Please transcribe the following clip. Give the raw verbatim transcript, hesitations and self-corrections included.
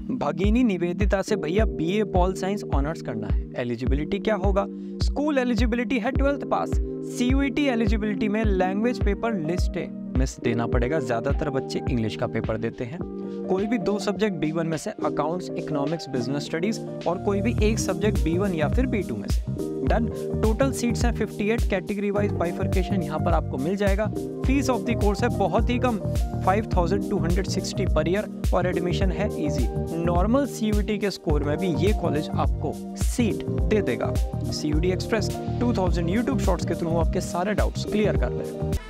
भगिनी निवेदिता से भैया बीए पॉल साइंस ऑनर्स करना है, एलिजिबिलिटी क्या होगा? स्कूल एलिजिबिलिटी है ट्वेल्थ पास। सीयूईटी एलिजिबिलिटी में लैंग्वेज पेपर लिस्ट है मिस देना पड़ेगा, ज्यादातर बच्चे इंग्लिश का पेपर देते हैं। कोई भी दो सब्जेक्ट बी वन में से, अकाउंट्स, इकोनॉमिक्स, बिजनेस स्टडीज, और कोई भी एक सब्जेक्ट बी वन या फिर बी टू में से। डन। टोटल सीट्स हैं अट्ठावन, कैटेगरी वाइज बाइफर्केशन यहाँ पर आपको मिल जाएगा। फीस ऑफ द कोर्स है बहुत ही कम, five thousand two hundred sixty per year, और एडमिशन है इजी। नॉर्मल सीयूईटी के स्कोर में भी ये कॉलेज आपको सीट दे देगा। सीयूडी express two thousand YouTube shorts के थ्रू आपके सारे डाउट्स क्लियर कर ले।